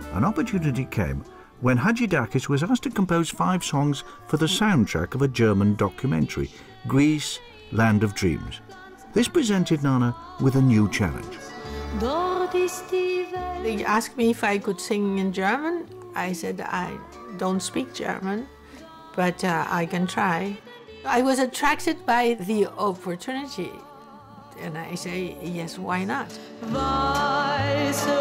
An opportunity came when Hadjidakis was asked to compose 5 songs for the soundtrack of a German documentary, Greece, Land of Dreams. This presented Nana with a new challenge. They asked me if I could sing in German. I said, I don't speak German, but I can try. I was attracted by the opportunity, and I say, yes, why not?